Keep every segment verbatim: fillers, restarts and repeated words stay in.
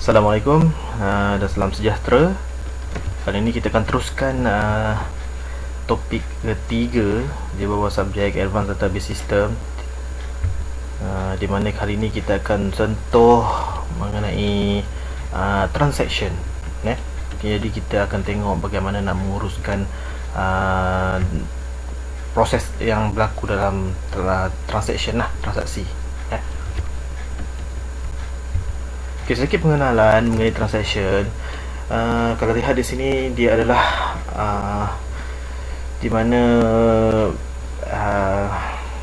Assalamualaikum uh, dan salam sejahtera. Kali ini kita akan teruskan uh, topik ketiga di bawah subjek Advanced Database System, uh, di mana kali ini kita akan sentuh mengenai uh, transaction. eh? Jadi kita akan tengok bagaimana nak menguruskan uh, proses yang berlaku dalam tra transaction lah, transaksi. eh? Okay, sedikit pengenalan mengenai transaction. Uh, kalau lihat di sini, dia adalah uh, di mana uh,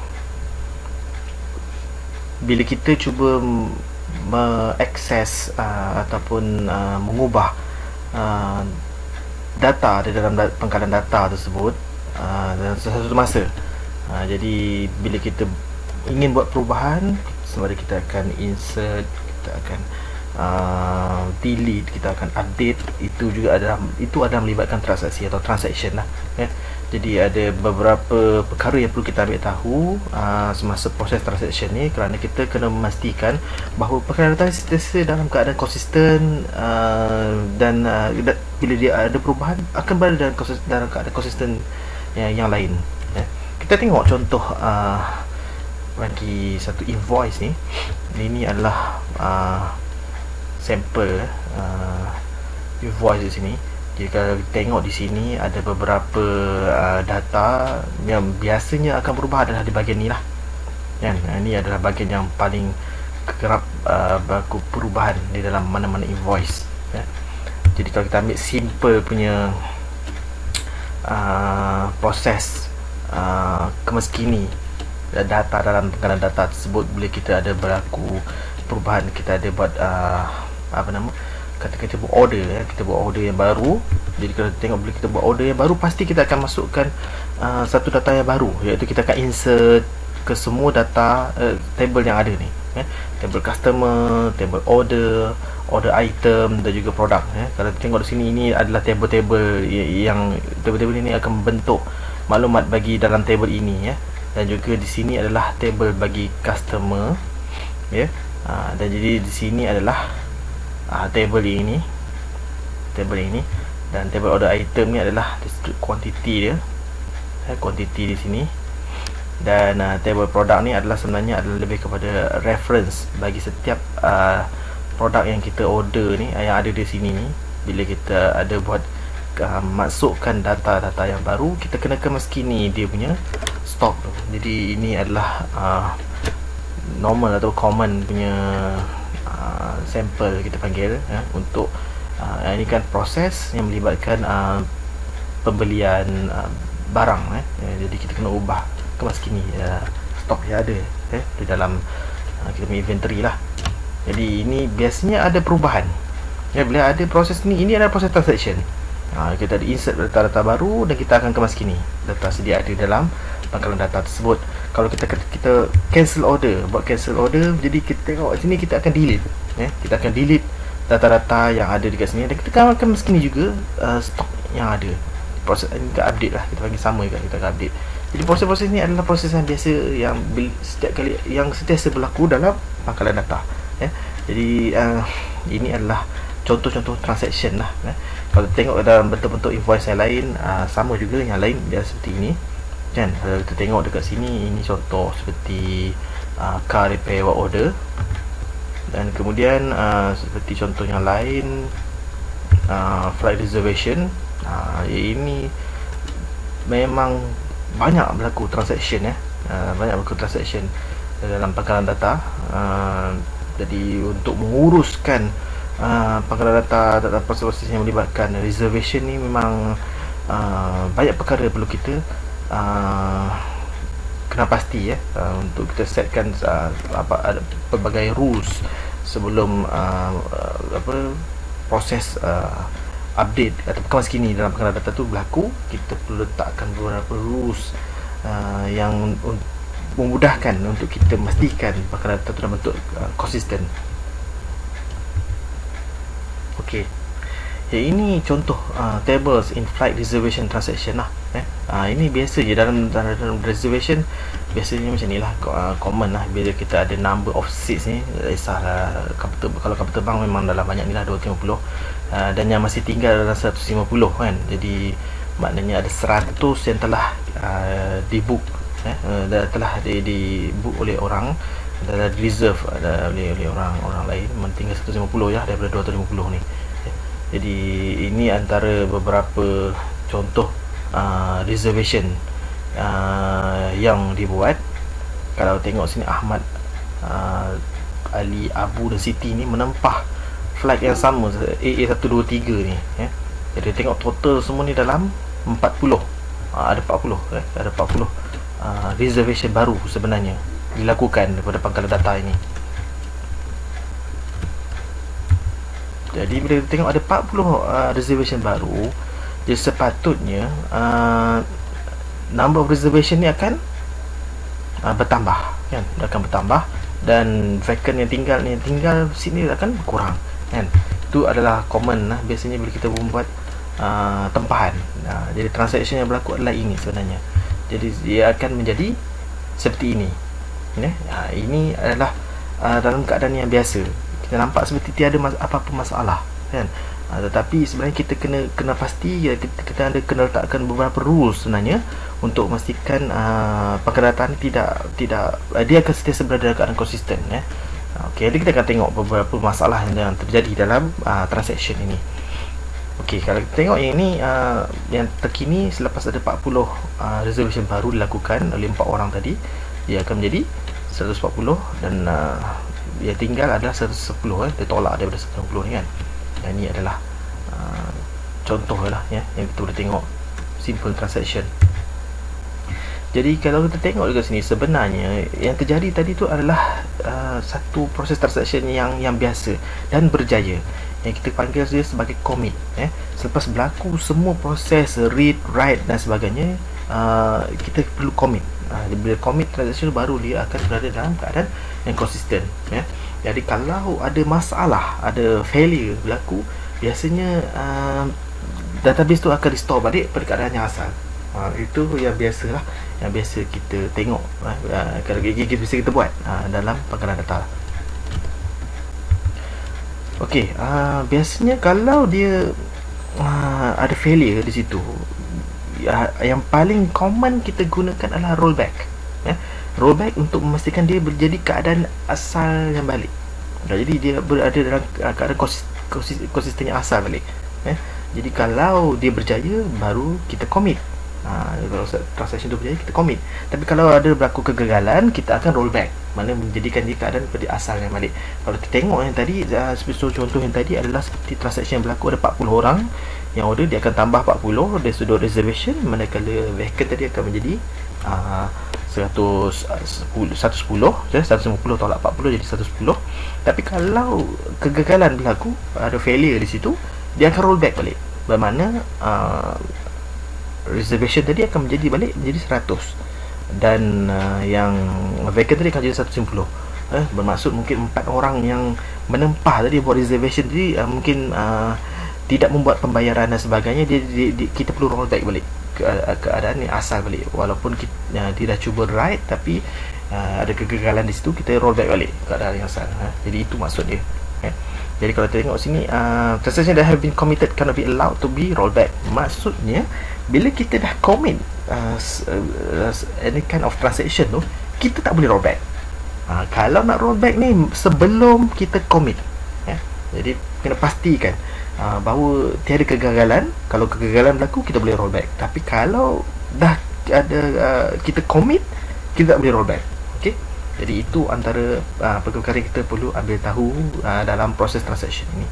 bila kita cuba mengakses uh, ataupun uh, mengubah uh, data di dalam da pangkalan data tersebut uh, dalam sesuatu masa. Uh, jadi bila kita ingin buat perubahan, sama ada kita akan insert, kita akan Uh, delete, kita akan update, itu juga adalah itu adalah melibatkan transaksi atau transaction lah. eh. Jadi ada beberapa perkara yang perlu kita ambil tahu uh, semasa proses transaction ni, kerana kita kena memastikan bahawa perkara data sentiasa dalam keadaan konsisten, uh, dan uh, bila dia ada perubahan akan berada dalam, dalam keadaan konsisten yang, yang lain. eh. Kita tengok contoh uh, bagi satu invoice ni. Ini adalah uh, sampel uh, invoice di sini. Jadi kalau kita tengok di sini ada beberapa uh, data yang biasanya akan berubah adalah di bahagian ni lah. Kan? Ini adalah bahagian yang paling kerap uh, berlaku perubahan di dalam mana-mana invoice. Ya. Jadi kalau kita ambil simple punya uh, proses uh, kemiskini data dalam pengkalan data tersebut, bila kita ada berlaku perubahan, kita ada buat uh, apa nama, kata kita buat order, ya. Kita buat order yang baru. Jadi kalau tengok bila kita buat order yang baru, pasti kita akan masukkan uh, satu data yang baru, iaitu kita akan insert ke semua data uh, table yang ada ni, ya. Table customer, table order, order item dan juga produk, ya. Kalau tengok di sini, ini adalah table-table yang table-table ini akan membentuk maklumat bagi dalam table ini, ya. Dan juga di sini adalah table bagi customer, ya. Uh, dan jadi di sini adalah Uh, table ini, table ini, dan table order item ni adalah descript quantity dia, eh, quantity di sini. Dan uh, table product ni adalah sebenarnya adalah lebih kepada reference bagi setiap uh, produk yang kita order ni, uh, yang ada di sini ni. Bila kita ada buat uh, masukkan data-data yang baru, kita kena kemaskini dia punya stock tu. Jadi ini adalah uh, normal atau common punya Uh, sampel kita panggil, ya, untuk uh, ini kan proses yang melibatkan uh, pembelian uh, barang, eh. ya, jadi kita kena ubah kemaskini uh, stok yang ada, eh, di dalam uh, kita punya inventory lah. Jadi ini biasanya ada perubahan, ya, bila ada proses ni. Ini adalah proses transaction. uh, kita ada insert data-data baru dan kita akan kemaskini data sedia ada dalam pangkalan data tersebut. Kalau kita kita cancel order, buat cancel order, jadi kita tengok sini, kita akan delete, ya. Kita akan delete data-data yang ada dekat sini, dan kita akan meskini juga uh, stok yang ada. Proses ini kita update lah, kita panggil sama juga, kita akan update. Jadi proses-proses ni adalah proses yang biasa, yang setiap kali yang sentiasa berlaku dalam pangkalan data, ya. Jadi uh, ini adalah contoh-contoh transaction lah, ya. Kalau tengok dalam bentuk-bentuk invoice yang lain, uh, sama juga yang lain dia seperti ini, kan. Kalau kita tengok dekat sini, ini contoh seperti uh, car repair work order. Dan kemudian uh, seperti contoh yang lain, uh, flight reservation. uh, Ini memang banyak berlaku transaction, ya. uh, Banyak berlaku transaction dalam pangkalan data. uh, Jadi untuk menguruskan uh, pangkalan data dalam proses-proses yang melibatkan reservation ni, memang uh, banyak perkara perlu kita Uh, kena pasti, ya, uh, untuk kita setkan uh, apa ada pelbagai rules sebelum uh, uh, apa proses uh, update atau kemaskini dalam pangkalan data tu berlaku. Kita perlu letakkan beberapa rules uh, yang memudahkan untuk kita memastikan pangkalan data tu dalam bentuk uh, konsisten. Okey. Ya, ini contoh uh, tables in flight reservation transaction lah, eh. uh, ini biasa je dalam, dalam, dalam reservation. Biasanya macam ni lah, uh, common lah bila kita ada number of seats ni. Tak kisahlah kapal, kalau kapal terbang memang dalam banyak ni lah, dua ratus lima puluh, uh, dan yang masih tinggal dalam seratus lima puluh kan. Jadi maknanya ada seratus yang telah uh, dibook, eh, uh, telah di, di book oleh orang, adalah reserve ada oleh, oleh orang orang lain. Memang tinggal seratus lima puluh ya daripada dua ratus lima puluh ni. Jadi ini antara beberapa contoh uh, reservation uh, yang dibuat. Kalau tengok sini, Ahmad, uh, Ali, Abu dan Siti ni menempah flight yang sama, A A satu dua tiga ni, ya. Jadi tengok total semua ni dalam empat puluh, uh, ada empat puluh, eh? ada empat puluh uh, reservation baru sebenarnya dilakukan daripada pangkalan data ini. Jadi bila kita tengok ada empat puluh uh, reservation baru, jadi sepatutnya uh, number of reservation ni akan uh, bertambah, kan? Dia akan bertambah, dan vacant yang tinggal ni tinggal sini akan berkurang, kan? Itu adalah common lah biasanya bila kita membuat uh, tempahan. Uh, jadi transaction yang berlaku adalah ini sebenarnya. Jadi dia akan menjadi seperti ini. Ya? Uh, ini adalah uh, dalam keadaan yang biasa. Kita nampak seperti tiada mas apa-apa masalah, kan? Uh, tetapi sebenarnya kita kena kena pasti, ya, kita, kita ada kena letakkan beberapa rules sebenarnya untuk memastikan uh, pangkalan tidak tidak uh, dia akan sentiasa berada dalam keadaan konsisten, ya. Uh, Okey, jadi kita akan tengok beberapa masalah yang terjadi dalam uh, transaction ini. Okey, kalau kita tengok yang ini, uh, yang terkini selepas ada empat puluh uh, reservation baru dilakukan oleh empat orang tadi, dia akan menjadi seratus empat puluh, dan uh, yang tinggal adalah seratus sepuluh, eh. Dia tolak daripada seratus sepuluh ni, kan. Dan ini adalah uh, contoh lah, ya, yang kita boleh tengok simple transaction. Jadi kalau kita tengok dekat sini, sebenarnya yang terjadi tadi tu adalah uh, satu proses transaction yang yang biasa dan berjaya, yang kita panggil dia sebagai commit, eh. Selepas berlaku semua proses read, write dan sebagainya, uh, kita perlu commit. Uh, bila commit transaction baru dia akan berada dalam keadaan yang konsisten, ya. Jadi kalau ada masalah, ada failure berlaku, biasanya uh, database tu akan restore balik pada keadaan yang asal. Uh, itu yang biasalah, yang biasa kita tengok, uh, uh, kalau kita bisa kita buat uh, dalam pangkalan data. Okey, uh, biasanya kalau dia uh, ada failure di situ, uh, yang paling common kita gunakan adalah rollback, ya. Rollback untuk memastikan dia menjadi keadaan asal yang balik. Jadi dia berada dalam keadaan konsisten yang asal balik, ya. Jadi kalau dia berjaya, baru kita commit. Ha, kalau transaction tu berjaya, kita commit. Tapi kalau ada berlaku kegagalan, kita akan rollback, mana menjadikan dia keadaan pada asal yang balik. Kalau kita tengok yang tadi, uh, seperti contoh yang tadi adalah seperti transaction yang berlaku ada empat puluh orang yang order, dia akan tambah empat puluh dari sudut reservation, manakala vacant tadi akan menjadi uh, seratus sepuluh, ya, seratus lima puluh tolak empat puluh jadi seratus sepuluh. Tapi kalau kegagalan berlaku, ada failure di situ, dia akan rollback balik, bermakna uh, reservation tadi akan menjadi balik menjadi seratus, dan uh, yang vacant tadi akan jadi seratus lima puluh. Eh, bermaksud mungkin empat orang yang menempah tadi buat reservation tadi, uh, mungkin uh, tidak membuat pembayaran dan sebagainya, dia, dia, dia, kita perlu rollback balik ke keadaan yang asal balik. Walaupun kita, uh, dia dah cuba write, tapi uh, ada kegagalan di situ, kita rollback balik keadaan yang asal. Uh, jadi itu maksud dia. Okay. Jadi kalau tengok sini, uh, transaction that have been committed cannot be allowed to be rollback. Maksudnya bila kita dah commit uh, uh, any kind of transaction tu, kita tak boleh rollback. Uh, kalau nak rollback ni sebelum kita commit, ya. Jadi kena pastikan uh, bahawa tiada kegagalan. Kalau kegagalan berlaku, kita boleh rollback. Tapi kalau dah ada uh, kita commit, kita tak boleh rollback. Okey. Jadi itu antara uh, perkara yang kita perlu ambil tahu uh, dalam proses transaction ini.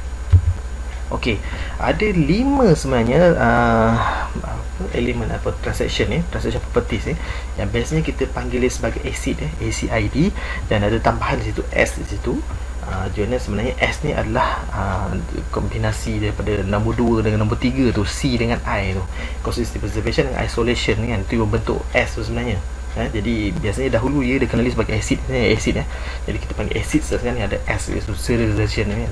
Okey, ada lima sebenarnya uh, elemen apa transaction ni, transaction properties ni, yang biasanya kita panggil dia sebagai A C I D, eh, A C I D, dan ada tambahan di situ S di situ. Uh, Jadi sebenarnya S ni adalah uh, kombinasi daripada nombor dua dengan nombor tiga tu, C dengan I tu, consistency preservation dengan isolation ni, kan, itu membentuk S tu sebenarnya. Eh, jadi biasanya dahulu dia dikenali sebagai acid, eh, acid eh. Jadi kita panggil acid sekarang ni ada S, iaitu serialization, eh,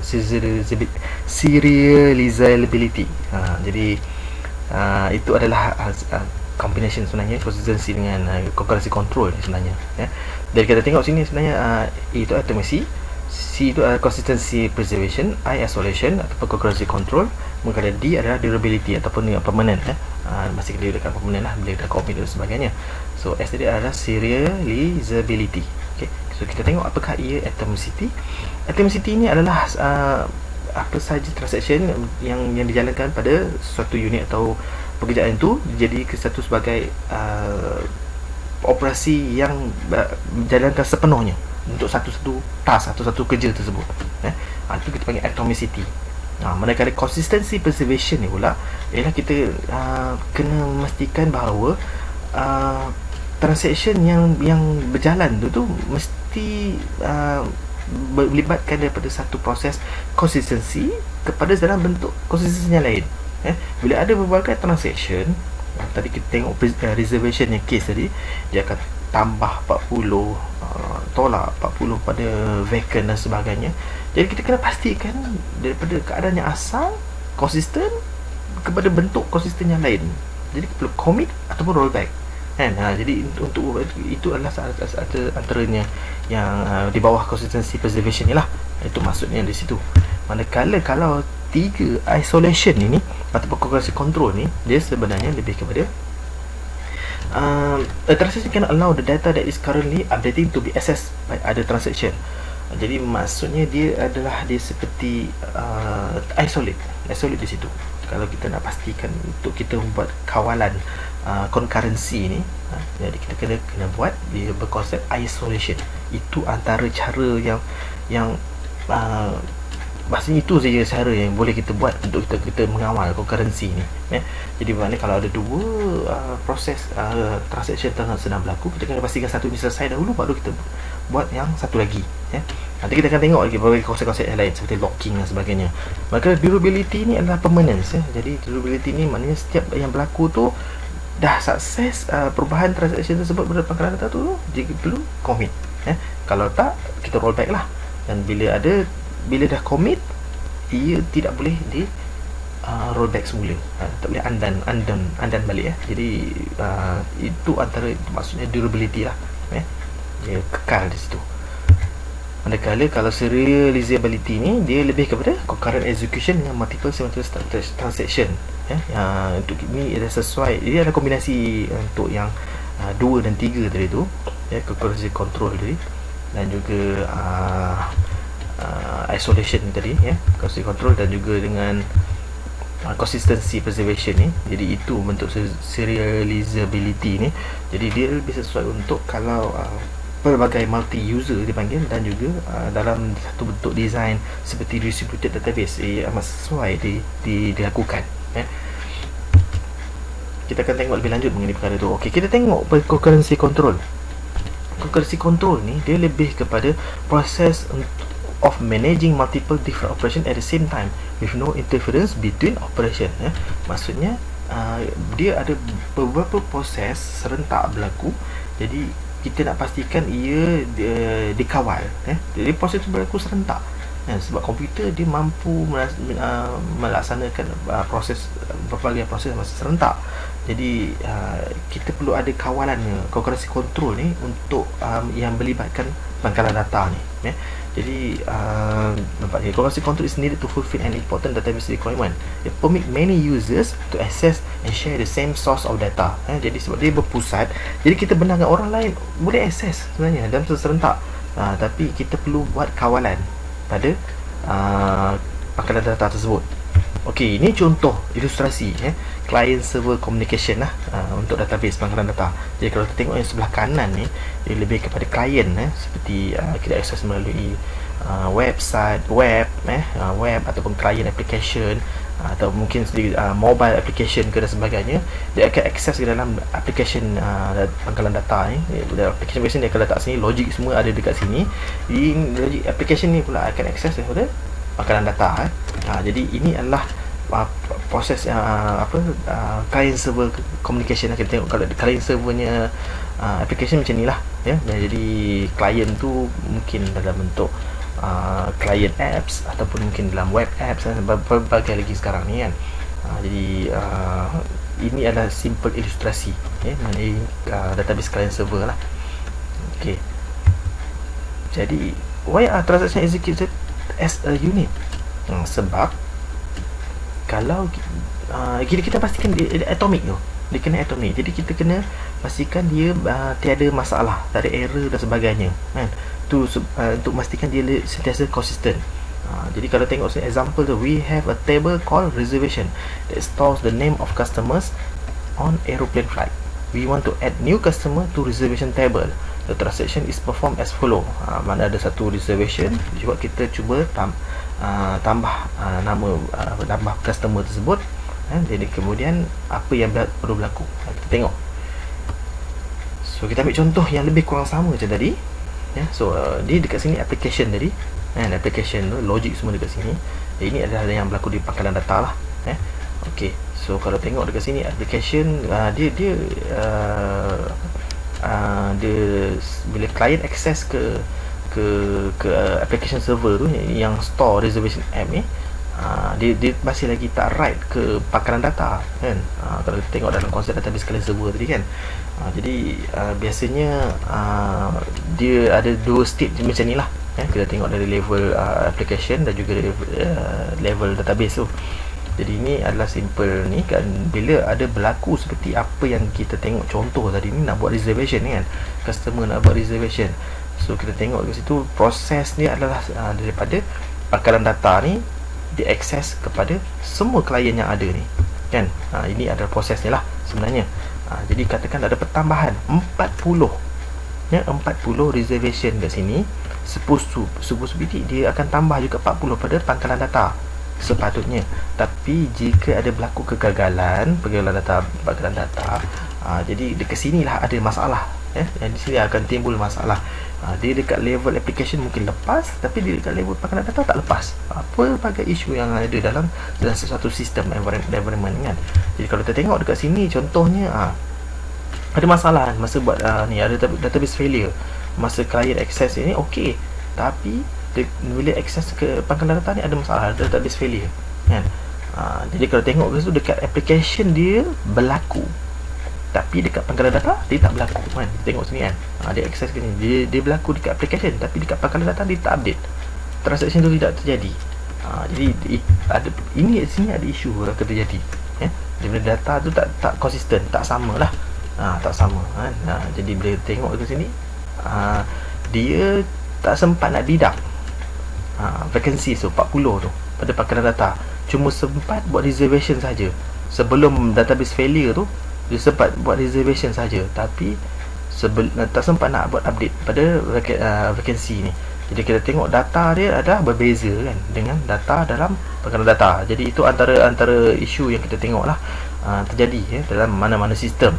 serializability. Ha, jadi uh, itu adalah uh, combination sebenarnya consistency dengan uh, concurrency control ni sebenarnya ya. Jadi kita tengok sini sebenarnya uh, A itu atomacy, C itu adalah consistency preservation, I isolation ataupun concurrency control, kemudian D adalah durability ataupun uh, permanent ya. Uh, masih dia dekat permanent lah, bila dah commit dan sebagainya. So S tadi adalah serializability. Okay. So kita tengok apakah ia atomicity. Atomicity ini adalah uh, apa saja transaction yang yang dijalankan pada suatu unit atau pekerjaan itu jadi ke satu sebagai uh, operasi yang dijalankan sepenuhnya untuk satu-satu task atau satu kerja tersebut eh? Ha, itu kita panggil atomicity. Ha, manakala consistency preservation ni pula ialah kita uh, kena memastikan bahawa uh, transaction yang yang berjalan tu tu mesti uh, melibatkan daripada satu proses konsistensi kepada dalam bentuk konsistensi yang lain eh? Bila ada berbagai transaction, tadi kita tengok uh, reservation yang case tadi, dia akan tambah empat puluh, uh, tolak empat puluh pada vacant dan sebagainya. Jadi kita kena pastikan daripada keadaan yang asal konsisten kepada bentuk konsisten yang lain. Jadi perlu commit ataupun rollback kan. Ha, jadi untuk itu adalah satu antaranya yang uh, di bawah consistency preservation ni lah. Itu maksudnya di situ. Manakala kalau tiga isolation ini ataupun concurrency control ni, dia sebenarnya lebih kepada uh, a transaction cannot allow the data that is currently updating to be accessed by other transaction. Jadi maksudnya dia adalah dia seperti uh, isolate isolate di situ. Kalau kita nak pastikan untuk kita membuat kawalan uh, concurrency ni, uh, jadi kita kena kena buat dia berkonsep isolation. Itu antara cara yang yang uh, maksudnya itu saja cara yang boleh kita buat untuk kita kita mengawal concurrency ni ya. Jadi maknanya kalau ada dua uh, proses uh, transaction tengah sedang berlaku, kita kena pastikan satu ni selesai dahulu baru kita buat yang satu lagi ya. Nanti kita akan tengok lagi berbagai konsep-konsep yang lain seperti locking dan sebagainya. Maka durability ni adalah permanence ya. Jadi durability ni maknanya setiap yang berlaku tu dah sukses uh, perubahan transaction tersebut pada pangkalan data tu, jika perlu commit ya. Kalau tak, kita rollback lah. Dan bila ada bila dah commit, ia tidak boleh di uh, rollback semula, uh, tak boleh undan undan undan balik ya. Jadi uh, itu antara itu maksudnya durability lah ya. Dia kekal di situ. Manakala kalau serializability ni dia lebih kepada concurrent execution dengan multiple simultaneous transaction ya. Yang untuk ini adalah sesuai, dia adalah kombinasi untuk yang uh, dua dan tiga tadi tu ya, concurrency control tadi, dan juga uh, uh, isolation tadi ya, concurrency control, dan juga dengan uh, consistency preservation ni. Jadi itu bentuk serializability ni. Jadi dia lebih sesuai untuk kalau uh, pelbagai multi user dipanggil, dan juga uh, dalam satu bentuk design seperti distributed database ia amat sesuai di, di, dilakukan ya. Kita akan tengok lebih lanjut mengenai perkara tu. Okey, kita tengok concurrency control. Concurrency control ni dia lebih kepada proses of managing multiple different operation at the same time with no interference between operation ya. Maksudnya uh, dia ada beberapa proses serentak berlaku. Jadi kita nak pastikan ia uh, dikawal eh? Jadi proses itu berlaku serentak eh? Sebab komputer dia mampu melas, uh, melaksanakan uh, proses berbagai proses masa serentak. Jadi uh, kita perlu ada kawalannya, concurrency control ni untuk um, yang melibatkan pangkalan data ni eh? Jadi uh, nampaknya concurrency control is needed to fulfill an important database requirement. It permit many users to access and share the same source of data eh? Jadi sebab dia berpusat, jadi kita benarkan orang lain boleh akses sebenarnya dalam serentak, uh, tapi kita perlu buat kawalan pada uh, pangkalan data tersebut. Okey, ini contoh ilustrasi eh? Client server communication lah uh, untuk database pangkalan data. Jadi kalau kita tengok yang sebelah kanan ni, dia lebih kepada client eh? Seperti uh, kita akses melalui uh, website, web eh? uh, web ataupun client application, uh, atau mungkin sedikit uh, mobile application ke dan sebagainya. Dia akan akses ke dalam application uh, pangkalan data ni. Dia, application application dia akan letak sini, logik semua ada dekat sini. Di logik application ni pula akan akses daripada pangkalan data eh? Ha, jadi ini adalah uh, proses uh, apa uh, client server communication lah. Kita tengok kalau client servernya uh, application macam ni lah ya. Jadi client tu mungkin dalam bentuk uh, client apps ataupun mungkin dalam web apps dan berbagai lagi sekarang ni kan. Uh, jadi uh, ini adalah simple ilustrasi ya, mengenai uh, database client server lah. Okay, jadi why are transaction executed as a unit? Hmm, sebab kalau uh, kita, kita pastikan dia, dia atomic tu, dia kena atomic, jadi kita kena pastikan dia uh, tiada masalah, tak ada error dan sebagainya kan, tu uh, untuk memastikan dia sentiasa consistent. Uh, jadi kalau tengok example tu, we have a table called reservation that stores the name of customers on aeroplane flight. We want to add new customer to reservation table. The transaction is performed as follow. Uh, mana ada satu reservation, cuba kita cuba tam, uh, tambah uh, nama uh, tambah customer tersebut. Uh, jadi kemudian apa yang perlu berlaku, uh, kita tengok. So kita ambil contoh yang lebih kurang sama macam tadi. Yeah, so uh, dia dekat sini application tadi. And application tu, logik semua dekat sini. Ini adalah yang berlaku di pangkalan data lah. Eh, okay. So kalau tengok dekat sini application, uh, dia dia uh, uh, dia bila client access ke ke ke uh, application server tu yang store reservation app ni, uh, dia dia masih lagi tak write ke pangkalan data kan. Uh, kalau kita tengok dalam konsep database client server tadi kan. Uh, jadi uh, biasanya uh, dia ada dua state macam ni lah. Ya, kita tengok dari level uh, application dan juga uh, level database tu. Jadi ini adalah simple ni kan, bila ada berlaku seperti apa yang kita tengok contoh tadi ni, nak buat reservation ni kan, customer nak buat reservation. So kita tengok di situ proses ni adalah uh, daripada pangkalan data ni diakses kepada semua klien yang ada ni kan. Uh, ini adalah proses ni lah sebenarnya. Uh, jadi katakan ada pertambahan empat puluh ya, empat puluh reservation kat sini. Supposed to, supposed to be, dia akan tambah juga empat puluh pada pangkalan data sepatutnya. Tapi jika ada berlaku kegagalan pangkalan data pangkalan data, aa, jadi dekat sinilah ada masalah ya. Yang di sini akan timbul masalah. Aa, dia dekat level application mungkin lepas, tapi dia dekat level pangkalan data tak lepas. Apa bagai isu yang ada dalam dalam sesuatu sistem environment kan. Jadi kalau kita tengok dekat sini contohnya, aa, ada masalah masa buat aa, ni ada database failure. Masa client access ini okey, tapi dia, bila access ke pangkalan data ni ada masalah, ada database failure kan. Ha, jadi kalau tengok ke situ dekat application dia berlaku, tapi dekat pangkalan data dia tak berlaku kan. Tengok sini kan, ha, dia access ke ni, dia, dia berlaku dekat application, tapi dekat pangkalan data dia tak update, transaction tu tidak terjadi. Ha, jadi ada ini di sini ada isu yang terjadi ya. Bila data tu tak tak konsisten, tak sama lah. Ha, tak sama kan. Ha, jadi bila tengok ke sini, Uh, dia tak sempat nak deduct uh, vacancy tu empat puluh tu pada pangkalan data, cuma sempat buat reservation saja. Sebelum database failure tu dia sempat buat reservation saja, tapi sebel, uh, tak sempat nak buat update pada uh, vacancy ni. Jadi kita tengok data dia adalah berbeza kan dengan data dalam pangkalan data. Jadi itu antara antara isu yang kita tengok lah uh, terjadi ya, dalam mana-mana sistem.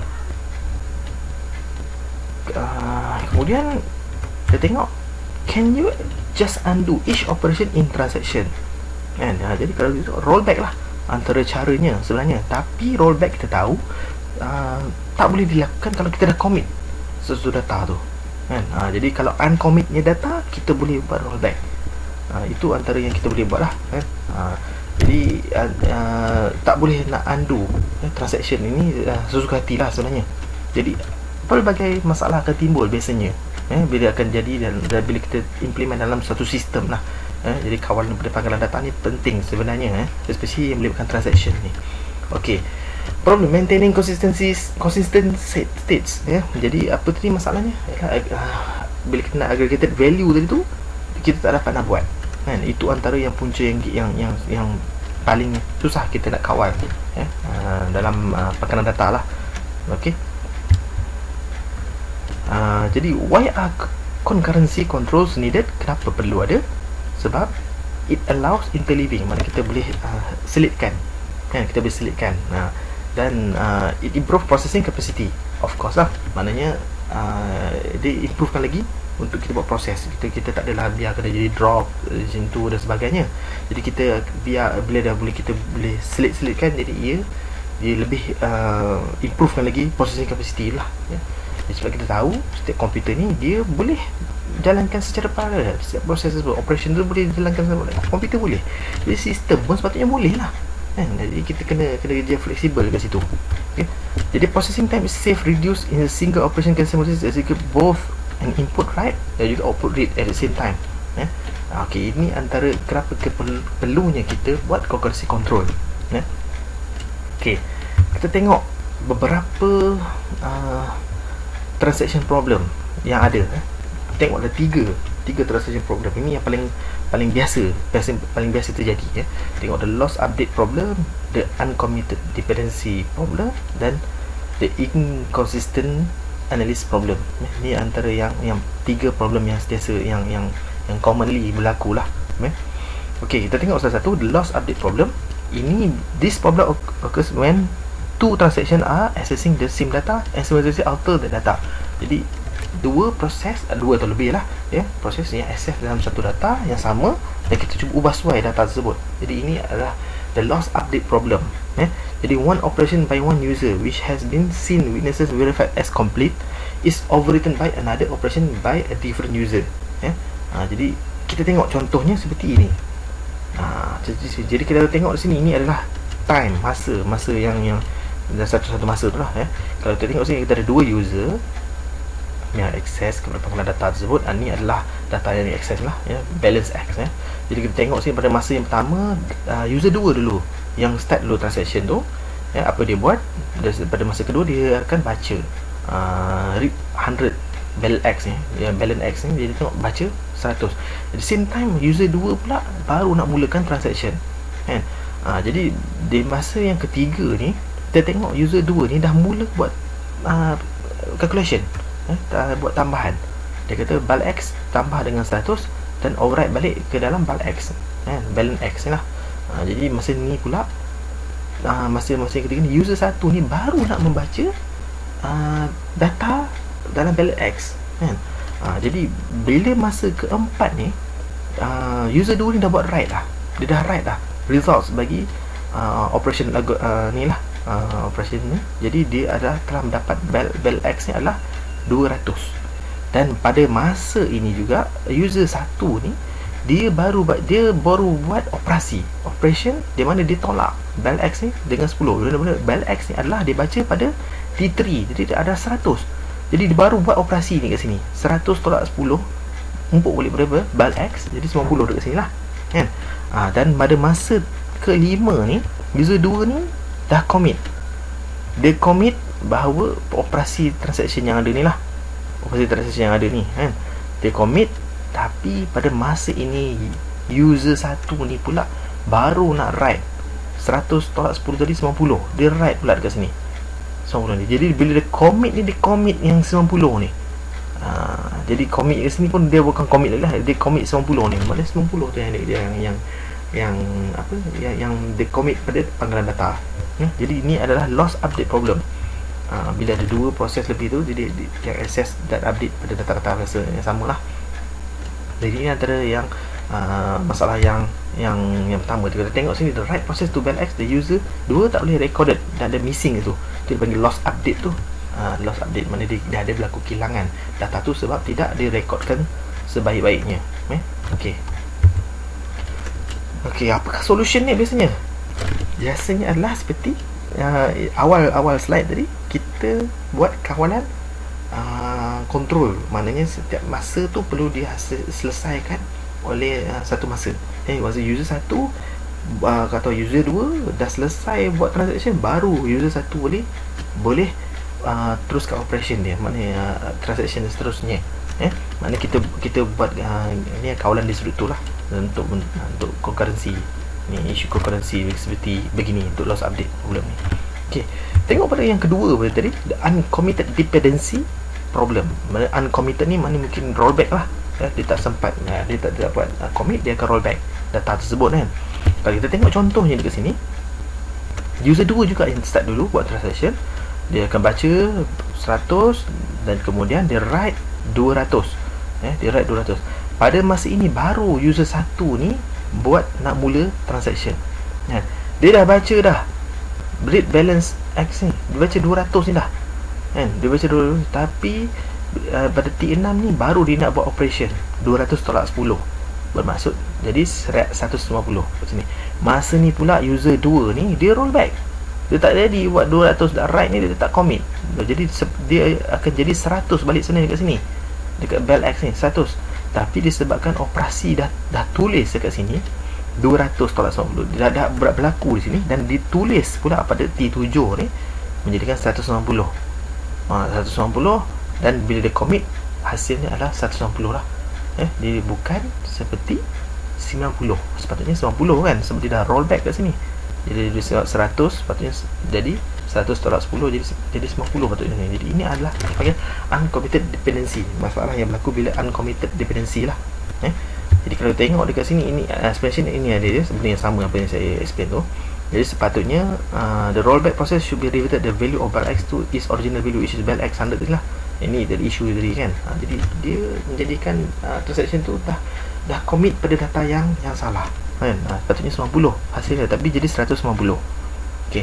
Uh, kemudian kita tengok, can you just undo each operation in transaction kan. Uh, jadi kalau gitu rollback lah antara caranya sebenarnya, tapi rollback kita tahu uh, tak boleh dilakukan kalau kita dah commit sesuatu data tu kan. Uh, jadi kalau uncommitnya data kita boleh buat rollback. Uh, itu antara yang kita boleh buat lah kan. Uh, jadi uh, uh, tak boleh nak undo uh, transaction ini uh, sesuka hati lah sebenarnya. Jadi pelbagai masalah akan timbul biasanya eh, bila akan jadi dan, dan bila kita implement dalam satu sistem lah eh, jadi kawalan daripada pangkalan data ni penting sebenarnya eh, especially yang melibatkan transaction ni. Ok, problem maintaining consistencies consistent states ya. Jadi apa tadi masalahnya ialah, uh, bila kita nak aggregated value tadi tu kita tak dapat nak buat kan. Itu antara yang punca yang yang yang, yang paling susah kita nak kawal eh, uh, dalam uh, pangkalan data lah. Ok, Uh, jadi why are concurrency controls needed? Kenapa perlu ada? Sebab it allows interleaving, mana kita boleh uh, selitkan kan, kita boleh selitkan uh, dan uh, it improve processing capacity of course lah. Maknanya uh, dia improvekan lagi untuk kita buat proses. Kita kita tak adalah biar kena jadi drop macam tu dan sebagainya. Jadi kita biar bila dah boleh kita boleh selit-selitkan, jadi ia dia lebih uh, improvekan lagi processing capacity lah ya. Sebab kita tahu setiap komputer ni dia boleh jalankan secara paralel, setiap proses tersebut, operation tu boleh jalankan secara paralel. Komputer boleh, jadi sistem pun sepatutnya boleh lah kan. Jadi kita kena kena dia fleksibel kat situ. Okay. Jadi processing time is safe reduced in a single operation can simultaneously execute both an input write dan juga output read at the same time. Eh? Okey, ini antara kenapa keperlu, perlunya kita buat concurrency control. Eh? Okey, kita tengok beberapa uh, transaction problem yang ada. Eh? Tengok ada tiga tiga transaction problem. Ini yang paling paling biasa, biasa paling biasa terjadi. Eh? Tengok the loss update problem, the uncommitted dependency problem dan the inconsistent analysis problem. Eh? Ini antara yang yang tiga problem yang sentiasa yang yang yang commonly berlaku lah. Eh? Okey, kita tengok salah satu, the loss update problem. Ini this problem occurs when two transactions are accessing the same data and simultaneously alter the data. Jadi dua proses, dua atau lebih lah ya, proses yang access dalam satu data yang sama dan kita cuba ubah suai data tersebut. Jadi ini adalah the loss update problem. Eh? Jadi one operation by one user which has been seen witnesses verified as complete is overwritten by another operation by a different user. Eh? Ha, jadi kita tengok contohnya seperti ini. Ha, jadi, jadi kita tengok di sini, ini adalah time, masa masa yang yang satu-satu masa tu lah. Eh? Kalau kita tengok sini, kita ada dua user yang akses kepada penggunaan data tersebut. Ha, ini adalah data yang diakses lah ya, balance X. Eh? Jadi kita tengok sini pada masa yang pertama, uh, user dua dulu yang start dulu transaction tu. Ya, apa dia buat? Pada masa kedua dia akan baca uh, read one hundred balance X ni, ya, balance X ni dia tengok baca seratus. At the same time user dua pula baru nak mulakan transaction kan. Ha, jadi di masa yang ketiga ni kita tengok user dua ni dah mula buat uh, calculation, eh, buat tambahan. Dia kata bal X tambah dengan seratus dan override balik ke dalam bal X, eh, balance X ni lah. Ha, jadi masa ni pula uh, masa-masa yang ketiga ni user satu ni baru nak membaca uh, data dalam balance X kan. Ha, jadi bila masa keempat ni uh, user dua ni dah buat write lah, dia dah write lah results bagi uh, operation uh, ni lah, uh, operation ni. Jadi dia adalah telah mendapat bal, bal X ni adalah dua ratus. Dan pada masa ini juga user satu ni dia baru dia baru buat operasi operation di mana dia tolak bal X ni dengan sepuluh. Benar-benar bal X ni adalah dia baca pada T tiga, jadi dia ada seratus. Jadi dia baru buat operasi ni kat sini, seratus tolak sepuluh, umpuk boleh berapa? Bal X, jadi sembilan puluh dekat sini lah kan. Ha, dan pada masa kelima ni user dua ni dah commit. Dia commit bahawa operasi transaction yang ada ni lah, operasi transaction yang ada ni kan, dia commit. Tapi pada masa ini user satu ni pula baru nak write seratus tolak sepuluh tadi sembilan puluh. Dia write pula dekat sini sembilan puluh ni. Jadi bila dia commit ni, dia commit yang sembilan puluh ni. Ha, jadi commit kat sini pun dia bukan commit lah, dia commit sembilan puluh ni. Maknanya sembilan puluh tu yang dia, dia yang yang yang apa yang yang dia commit pada panggilan data. Ya, jadi ini adalah loss update problem. Ha, bila ada dua proses lebih tu, jadi dia access dan update pada data-data rasa yang sama lah. Jadi ini antara yang uh, masalah yang yang yang pertama. Kita tengok sini, the right process to bal X, the user dua tak boleh recorded dan ada missing itu. Dia panggil loss update tu. Uh, loss update mana dia, dia ada berlaku kehilangan data tu sebab tidak direkodkan sebaik-baiknya. Eh? Okey. Okey, apakah solution ni biasanya? Biasanya adalah seperti uh, awal-awal slide tadi, kita buat kawalan uh, control. Maknanya setiap masa tu perlu diselesaikan oleh uh, satu masa. Eh, masa user satu uh, atau user dua dah selesai buat transaction, baru user satu boleh boleh uh, teruskan operation dia. Maknanya uh, transaction seterusnya. Eh, maknanya kita kita buat uh, ni kawalan di sudut tu lah untuk untuk concurrency. Ni isu concurrency seperti begini untuk loss update problem ni. Okey, tengok pada yang kedua pada tadi, the uncommitted dependency problem. Mana uncommitted ni mana mungkin rollback lah. Ya, dia tak sempat, ya, dia tak dapat uh, commit, dia akan rollback data tersebut kan. Kalau kita tengok contohnya dekat sini, user dua juga yang start dulu buat transaction, dia akan baca seratus dan kemudian dia write dua ratus. Eh, dia write dua ratus. Pada masa ini baru user satu ni buat nak mula transaction. Ya, dia dah baca dah read balance X ni, dia baca dua ratus ni dah. Kan? Dia baca dua ratus, tapi uh, pada T enam ni baru dia nak buat operation dua ratus tolak sepuluh. Bermaksud jadi seratus lima puluh kat sini. Masa ni pula user dua ni dia rollback, dia tak jadi buat dua ratus dah write ni, dia tak commit. Jadi dia akan jadi seratus balik sana dekat sini, dekat bell X ni seratus. Tapi disebabkan operasi dah dah tulis dekat sini dua ratus tolak sembilan puluh, dia dah, dah berlaku di sini, dan ditulis pula pada T tujuh ni menjadikan seratus sembilan puluh. ha, seratus sembilan puluh, dan bila dia commit hasilnya adalah seratus sembilan puluh lah. eh, Dia bukan seperti sembilan puluh, sepatutnya sembilan puluh kan, sebab dia dah rollback kat sini. Jadi dia seratus, sepatutnya jadi seratus tolak sepuluh, jadi jadi sembilan puluh patutnya. Jadi ini adalah panggil uncommitted dependency, masalah yang berlaku bila uncommitted dependency lah. eh? Jadi kalau tengok dekat sini, ini uh, expression ini ada dia sebenarnya sama apa yang saya explain tu. Jadi sepatutnya uh, the rollback process should be reverted the value of bell X to its original value, which is bell X one hundred tadi lah. Ini dari isu tadi kan. ha, Jadi dia menjadikan uh, transaction tu dah dah commit pada data yang yang salah kan. ha, Sepatutnya sembilan puluh hasilnya, tapi jadi seratus sembilan puluh. Okay,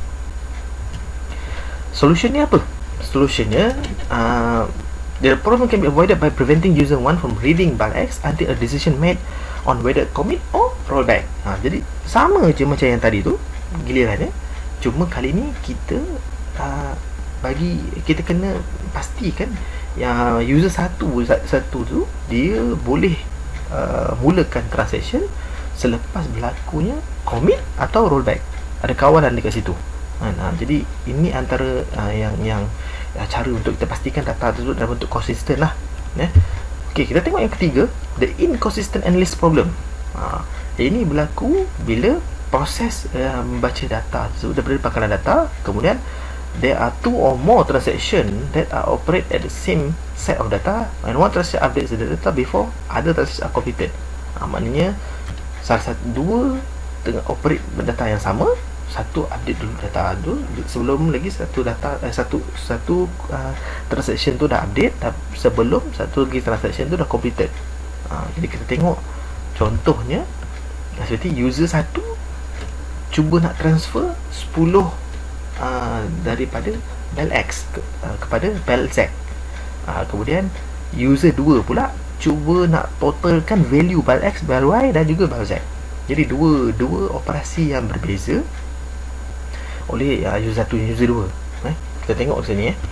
solutionnya apa? Solutionnya uh, the problem can be avoided by preventing user one from reading bell X until a decision made on whether commit or rollback. ha, Jadi sama je macam yang tadi tu gilirannya, cuma kali ni kita uh, bagi kita kena pastikan yang user satu satu tu dia boleh uh, mulakan transaction selepas berlakunya commit atau rollback. Ada kawalan dekat situ. Ha, ha, jadi ini antara uh, yang yang uh, cara untuk kita pastikan data tersebut dalam bentuk konsisten lah. Ya. Okey, kita tengok yang ketiga, the inconsistent analysis problem. Ha, ini berlaku bila proses uh, membaca data tersebut daripada pangkalan data, kemudian there are two or more transaction that are operate at the same set of data, and one transaction updates the data before other transactions are completed. Ha, maknanya salah satu dua tengah operate data yang sama, satu update dulu data tu sebelum lagi satu data eh, satu satu uh, transaction tu dah update sebelum satu lagi transaction tu dah completed. Ha, jadi kita tengok contohnya seperti user satu cuba nak transfer sepuluh uh, daripada bell X ke, uh, kepada bell Z. Uh, kemudian user dua pula cuba nak totalkan value bell X, bell Y dan juga bell Z. Jadi dua dua operasi yang berbeza oleh uh, user satu dan user dua. Eh, kita tengok sini eh.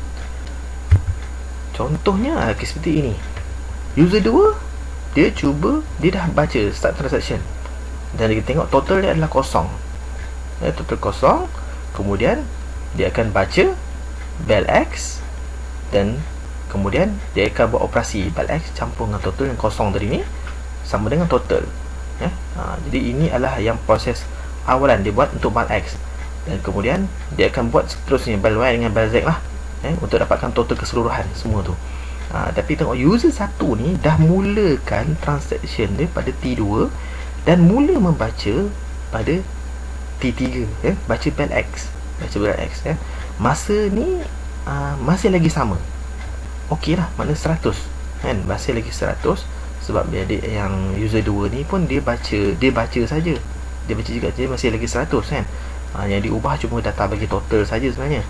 Contohnya uh, seperti ini. User dua dia cuba, dia dah baca start transaction, dan kita tengok total dia adalah kosong. Eh, total kosong. Kemudian dia akan baca bell X, dan kemudian dia akan buat operasi bell X campur dengan total yang kosong tadi ni sama dengan total. Eh, ha, jadi ini adalah yang proses awalan dia buat untuk bell X, dan kemudian dia akan buat seterusnya bell Y dengan bell Z lah, eh, untuk dapatkan total keseluruhan semua tu. Ha, tapi tengok user satu ni dah mulakan transaction dia pada T dua dan mula membaca pada T tiga, eh, baca bell X, baca bell X. Eh. Masa ni uh, masih lagi sama. Okey lah, mana seratus kan, masih lagi seratus, sebab dia, dia yang user dua ni pun dia baca, dia baca saja, dia baca juga, dia masih lagi seratus kan. Ha, yang diubah cuma data bagi total saja sebenarnya.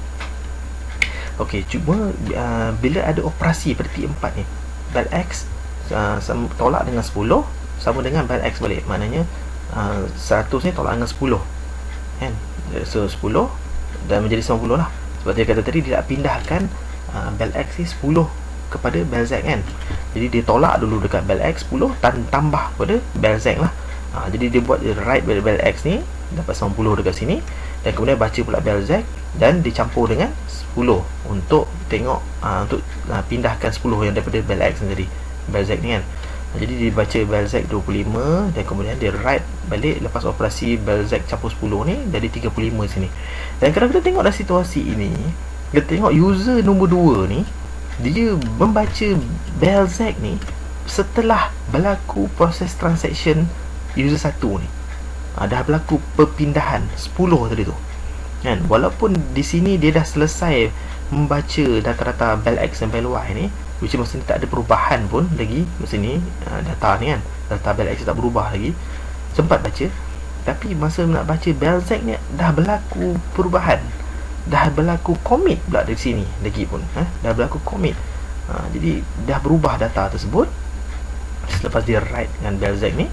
Okey, cuma uh, bila ada operasi pada T empat ni, bell X uh, tolak dengan sepuluh sama dengan bell X balik, maknanya uh, seratus ni tolak dengan sepuluh kan, so sepuluh dan menjadi sembilan puluh lah. Sebab dia kata tadi dia nak pindahkan uh, bell X ni sepuluh kepada bell Z kan. Jadi dia tolak dulu dekat bell X sepuluh dan tambah pada bell Z lah. Ha, jadi dia buat dia write bell, bell X ni dapat sembilan puluh dekat sini, dan kemudian baca pula bell Z dan dicampur dengan sepuluh untuk tengok uh, untuk uh, pindahkan sepuluh yang daripada bell X tadi, bell Z ni kan. Ha, jadi dia baca bell Z dua puluh lima dan kemudian dia write balik lepas operasi bell Z campur sepuluh ni jadi tiga puluh lima sini. Dan kalau kita tengok dalam situasi ini, kita tengok user nombor dua ni dia membaca bell Z ni setelah berlaku proses transaction user satu ni. Ha, dah berlaku perpindahan sepuluh tadi tu kan. Walaupun di sini dia dah selesai membaca data-data bell X dan bell Y ni, which masa ni tak ada perubahan pun lagi masa ni, uh, data ni kan, data bell X tak berubah lagi, sempat baca. Tapi masa nak baca bell Z ni dah berlaku perubahan, dah berlaku commit pula dari sini lagi pun, eh? dah berlaku commit. Ha, jadi dah berubah data tersebut selepas dia write dengan bell Z ni,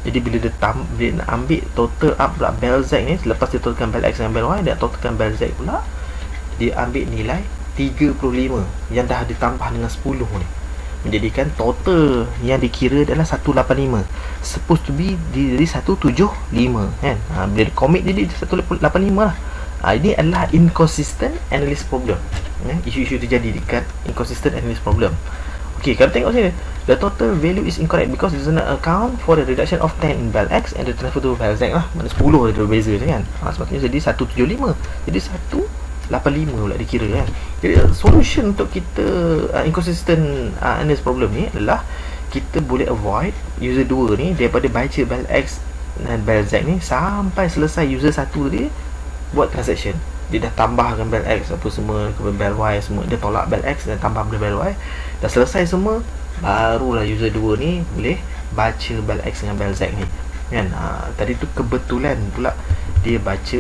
Jadi bila dia, tam, dia nak ambil total up pula bel Z ni, selepas dia totalkan bel X dan bel Y, dia totalkan bel Z pula, dia ambil nilai tiga puluh lima yang dah ditambah dengan sepuluh ni, menjadikan total yang dikira adalah seratus lapan puluh lima. Supposed to be jadi seratus tujuh puluh lima kan. Ha, bila dia commit jadi seratus lapan puluh lima lah. Ha, ini adalah inconsistent analysis problem. Ya, isu-isu terjadi dekat inconsistent analysis problem. Okey, kalau tengok sini, the total value is incorrect because it does not account for the reduction of ten in bel X and the transfer to bel Z lah. Mana sepuluh dia berbeza je kan. Ha, sepatutnya jadi seratus tujuh puluh lima. Jadi seratus lapan puluh lima pula dikira kan. Jadi solution untuk kita uh, inconsistent uh, analysis problem ni adalah kita boleh avoid user dua ni daripada baca bel X dan bel Z ni sampai selesai user satu tadi buat transaction. Dia dah tambahkan bel X apa semua, kemudian bel Y semua, dia tolak bel X dan tambah bel Y, dah selesai semua, barulah user dua ni boleh baca bel X dengan bel Z ni kan. Ha, tadi tu kebetulan pula dia baca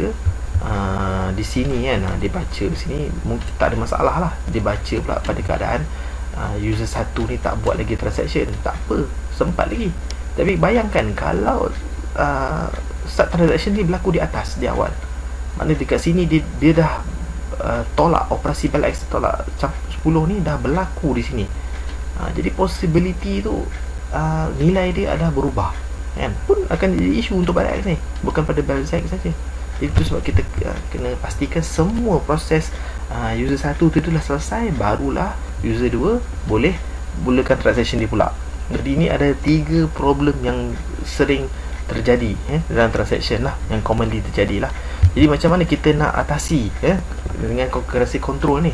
uh, di sini kan. Ha, dia baca di sini tak ada masalah lah. Dia baca pula pada keadaan uh, user satu ni tak buat lagi transaction, tak apa, sempat lagi. Tapi bayangkan kalau uh, start transaction ni berlaku di atas, di awal, maknanya dekat sini dia, dia dah uh, tolak operasi bel X, tolak sepuluh ni dah berlaku di sini. uh, Jadi possibility tu uh, nilai dia ada berubah kan, pun akan jadi isu untuk bel X ni, bukan pada bel Z saja. Jadi itu sebab kita uh, kena pastikan semua proses uh, user satu tu dah selesai, barulah user dua boleh mulakan transaction dia pula. Jadi ini ada tiga problem yang sering terjadi eh, dalam transaction lah, yang commonly terjadi lah. Jadi macam mana kita nak atasi eh, dengan concurrency control ni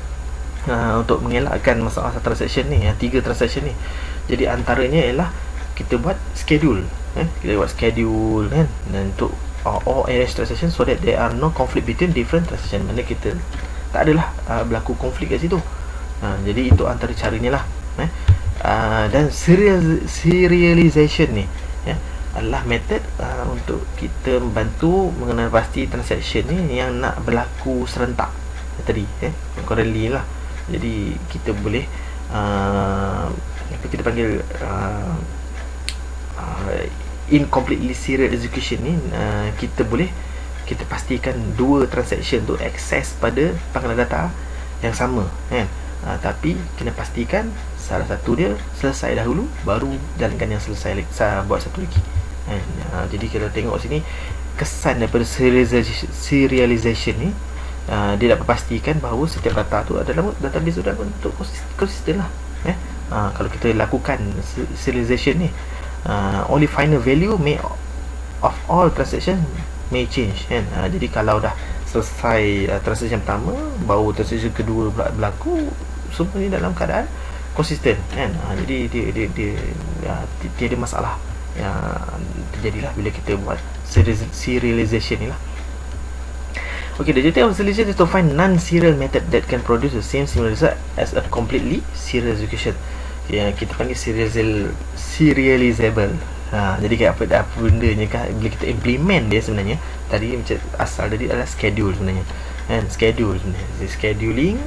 uh, untuk mengelakkan masalah transaction ni, yang tiga transaction ni. Jadi antaranya ialah kita buat schedule eh, kita buat schedule kan, dan untuk uh, all arrange transaction so that there are no conflict between different transaction. Mana kita tak adalah uh, berlaku konflik kat situ. uh, Jadi itu antara caranya lah eh. uh, Dan serial, serialization ni eh, adalah metod uh, untuk kita membantu mengenal pasti transaction ni yang nak berlaku serentak tadi eh, concurrently lah. Jadi kita boleh uh, apa kita panggil uh, uh, incompletely serial execution ni, uh, kita boleh kita pastikan dua transaction tu akses pada pangkalan data yang sama kan. uh, Tapi kena pastikan salah satu dia selesai dahulu, baru jalankan yang selesai lagi, buat satu lagi. Ha, jadi kita tengok sini kesan daripada serialization, serialization ni, uh, dia dapat pastikan bahawa setiap data tu adalah database tu dalam bentuk konsisten lah eh? uh, Kalau kita lakukan serialization ni, uh, only final value may of all transaction may change kan? Uh, jadi kalau dah selesai uh, transaction pertama, baru transaction kedua berlaku, semua ni dalam keadaan konsisten kan? Uh, jadi dia, dia, dia, dia, dia tiada masalah yang terjadilah bila kita buat serialization ni lah. Okay, the objective of serialization is to find non-serial method that can produce the same similar result as a completely serial execution. Yang kita panggil serial serializable. Ha, jadi kayak apa, apa benda ni kan, bila kita implement dia sebenarnya, tadi macam asal tadi adalah schedule sebenarnya kan, schedule sebenarnya, scheduling.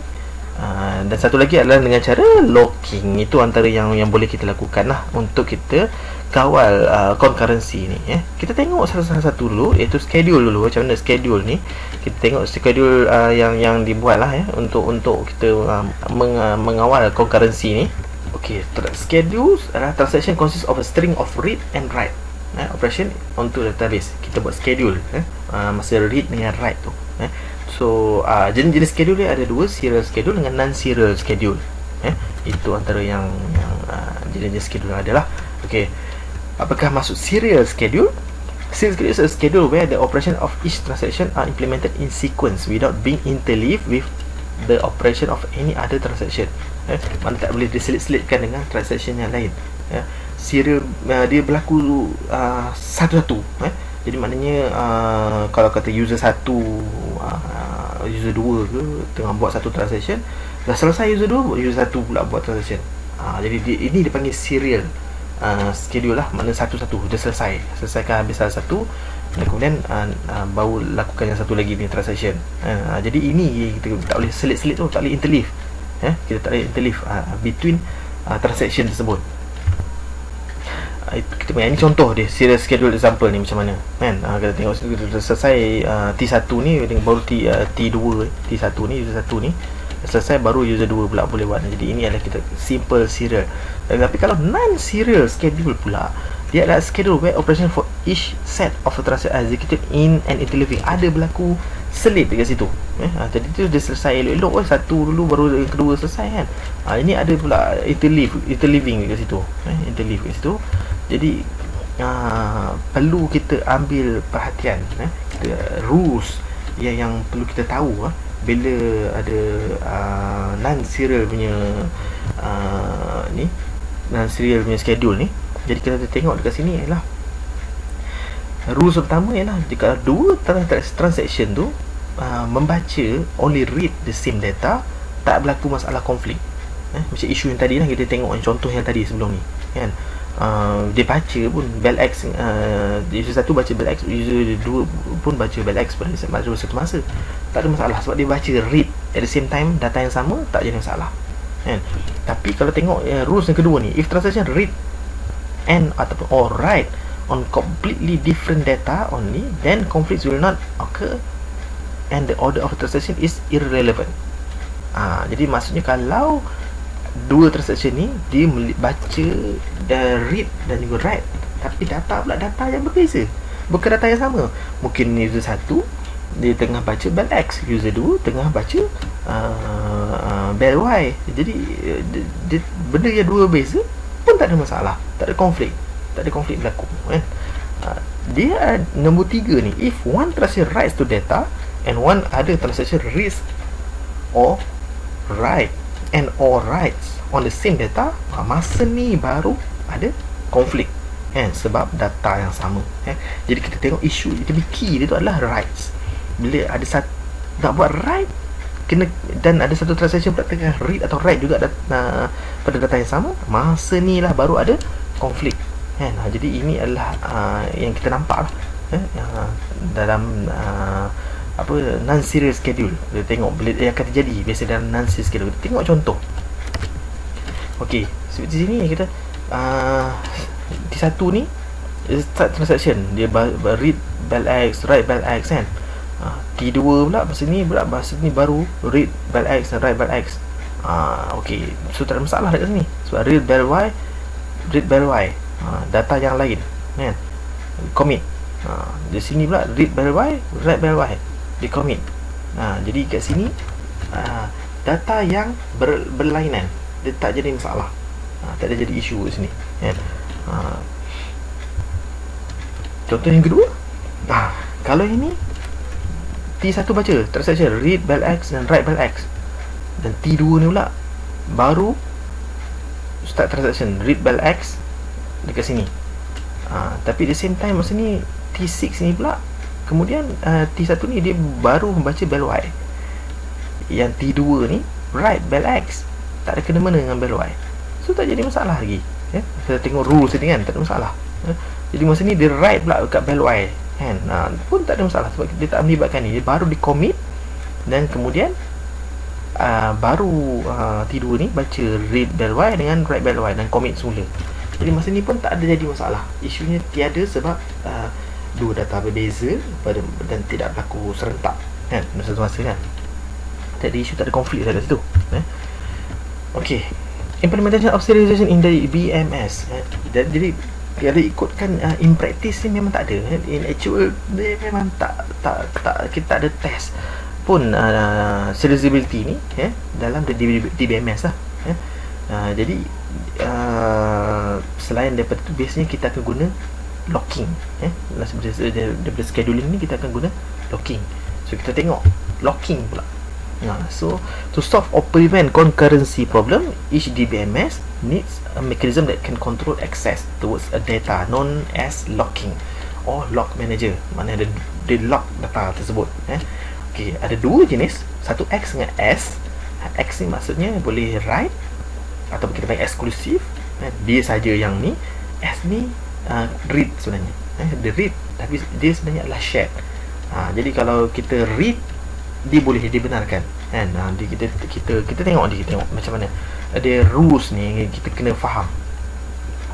Uh, dan satu lagi adalah dengan cara locking. Itu antara yang yang boleh kita lakukan lah untuk kita kawal uh, concurrency ni eh. Kita tengok satu-satu dulu, iaitu schedule dulu. Macam mana schedule ni, kita tengok schedule uh, yang yang dibuat lah eh, untuk untuk kita uh, meng, uh, mengawal concurrency ni. Okay, schedule adalah transaction consists of a string of read and write eh, operation onto database. Kita buat schedule eh, uh, masa read dengan write tu eh. So uh, jenis-jenis schedule dia ada dua, serial schedule dengan non-serial schedule eh. Itu antara yang, yang uh, jenis-jenis schedule adalah. Okay, apakah maksud serial schedule? Serial schedule is a schedule where the operation of each transaction are implemented in sequence without being interleaved with the operation of any other transaction eh. Mana tak boleh diselit-selitkan dengan transaction yang lain eh. Serial uh, dia berlaku uh, satu-satu eh. Jadi maknanya uh, kalau kata user satu, uh, user dua ke tengah buat satu transaction, dah selesai user dua, user satu pula buat transaction. uh, Jadi di, ini dipanggil serial uh, schedule lah. Maknanya satu-satu dah selesai, selesaikan habis salah satu, dan kemudian uh, uh, baru lakukan yang satu lagi ni transaction. uh, Jadi ini kita tak boleh selit-selit tu, tak boleh interleave eh? Kita tak boleh interleave uh, between uh, transaction tersebut. kita punya, ini contoh dia serial schedule example ni macam mana kan. Uh, kita tengok sini kita selesai uh, T satu ni dengan baru T, uh, T dua T satu ni user satu ni selesai, baru user dua pula boleh buat. Jadi ini adalah kita simple serial. Tapi kalau non serial schedule pula, dia adalah schedule where operation for each set of transaction executed in an interleaving. Ada berlaku selit dekat situ eh, ha, jadi tu dia selesai elok-elok oh, satu dulu baru yang kedua selesai kan. Ha, ini ada pula interleave, interleaving dekat situ eh, interleave dekat situ. Jadi uh, perlu kita ambil perhatian eh, kita, rules yang, yang perlu kita tahu eh, bila ada uh, non-serial punya uh, ni non-serial punya schedule ni. Jadi kita tengok dekat sini ialah rules pertama ialah jika dua transaction tu uh, membaca only read the same data, tak berlaku masalah konflik eh, macam isu yang tadi lah, kita tengok yang contoh yang tadi sebelum ni kan. Uh, dia baca pun bel X, uh, user satu baca bel X, user dua pun baca bel X pada satu masa, tak ada masalah sebab dia baca read at the same time data yang sama, tak jadi masalah kan. Tapi kalau tengok uh, rules yang kedua ni, if transaction read and ataupun or write on completely different data only, then conflicts will not occur and the order of the transaction is irrelevant. Ah, jadi maksudnya kalau dua transaction ni dia baca uh, read dan juga write, tapi data pula data yang berbeza, bukan data yang sama. Mungkin user satu dia tengah baca bel X, user dua tengah baca uh, uh, bel Y. Jadi uh, dia, dia, benda yang dua beza pun tak ada masalah, tak ada konflik, tak ada konflik berlaku kan. Uh, dia uh, nombor tiga ni, if one transaction writes to data and one other transaction reads or write and or writes on the same data, uh, masa ni baru ada konflik kan, sebab data yang sama eh. Jadi kita tengok isu itu, key dia tu adalah writes. Bila ada satu nak buat write kena, dan ada satu transaction pula tengah read atau write juga dat, uh, pada data yang sama, masa ni lah baru ada konflik kan. Ha, jadi ini adalah uh, yang kita nampak lah eh, uh, dalam uh, apa non-serial schedule. Kita tengok bila yang akan terjadi biasa dalam non-serial schedule. Kita tengok contoh. Okey, seperti sini kita uh, T satu ni start transaction, dia read bel X, write bel X kan. Uh, T dua pula masa ni pula masa ni baru read bel X dan write bel X. Uh, Okey, so tak ada masalah dekat sini sebab read bel Y, read bel Y, uh, data yang lain kan, commit. Uh, di sini pula read bel Y, write bel Y, di commit. Uh, jadi kat sini uh, data yang ber, berlainan, dia tak jadi masalah, uh, tak ada jadi isu kat sini kan. Uh, contoh yang kedua, uh, kalau ini T satu baca transaction read bel X dan write bel X, dan T dua ni pula baru start transaction read bel X dekat sini. uh, Tapi the same time masa ni T six ni pula kemudian uh, T satu ni dia baru membaca bel Y, yang T dua ni write bel X, tak ada kena-mena dengan bel Y, so tak jadi masalah lagi eh? Kita tengok rules ni kan, tak ada masalah eh? Jadi masa ni dia write pula dekat bel Y kan, nah, pun tak ada masalah sebab dia tak melibatkan ni, dia baru di commit dan kemudian uh, baru uh, T dua ni baca read bel Y dengan write bel Y dan commit semula. Jadi masa ni pun tak ada jadi masalah, isunya tiada sebab uh, dua data berbeza pada, dan tidak berlaku serentak kan dalam satu masa kan, tak ada isu, tak ada konflik kat situ eh? Okey, implementation of serialization in the B M S eh? Jadi kalau ikutkan uh, in practice ni memang tak ada eh? In actual dia memang tak tak tak kita tak ada test pun uh, serializability ni eh? dalam D B M S lah eh? uh, Jadi uh, selain daripada tu biasanya kita akan guna locking eh? Daripada, daripada scheduling ni kita akan guna locking. So kita tengok locking pula. Nah, so to solve or prevent concurrency problem, each D B M S needs a mechanism that can control access towards a data known as locking or lock manager. Mana ada dia lock data tersebut eh? Okey, ada dua jenis, satu X dengan S. X ni maksudnya boleh write ataupun kita panggil eksklusif eh? Dia saja yang ni. S ni uh, read sebenarnya eh? Dia read tapi dia sebenarnya adalah shared. uh, Jadi kalau kita read, dia boleh dibenarkan kan. Ha, dia, kita kita kita tengok dia, kita tengok macam mana ada rules ni, kita kena faham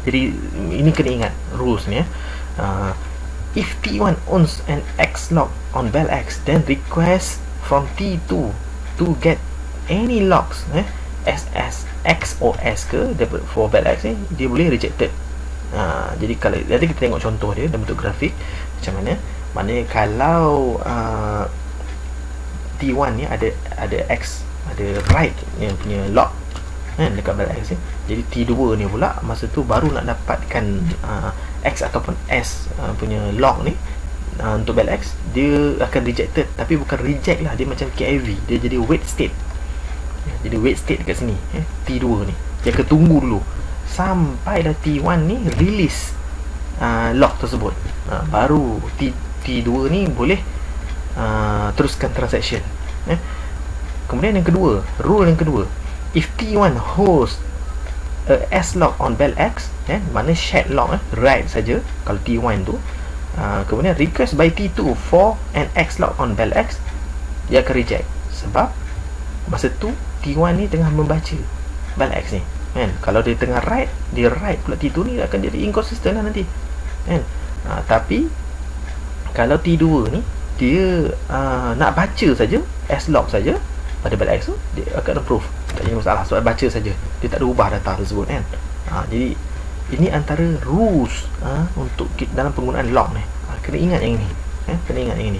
Jadi ini kena ingat rules ni ya. Uh, if T one owns an X lock on bell X, then request from T two to get any locks eh, S S X or S ke for bell X ni, dia boleh rejected. Uh, jadi kalau nanti kita tengok contoh dia dalam bentuk grafik macam mana. Maknanya kalau uh, T one ni ada ada X, ada right yang punya lock kan dekat bell X ni. Jadi T two ni pula masa tu baru nak dapatkan uh, X ataupun S uh, punya lock ni uh, untuk bell X, dia akan rejected. Tapi bukan reject lah, dia macam K I V, dia jadi wait state. Jadi wait state dekat sini eh, T two ni dia akan tunggu dulu sampai dah T one ni release uh, lock tersebut, uh, baru T, T2 ni boleh uh, teruskan transaction eh. Kemudian yang kedua, rule yang kedua, if T one holds a S lock on bell X eh, mana shared lock eh, right saja kalau T one tu, uh, kemudian request by T two for an X lock on bell X, dia akan reject sebab masa tu T one ni tengah membaca bell X ni kan. Kalau dia tengah write, dia write pula T two ni akan jadi inconsistent lah nanti kan. Ha, tapi kalau T two ni dia uh, nak baca saja S lock saja pada bell X tu, dia akan approve, tak ada masalah sebab baca saja, dia tak ada ubah data tersebut kan. Ha, jadi ini antara rules uh, untuk dalam penggunaan lock ni. Ha, kena ingat yang ini eh, kena ingat yang ini.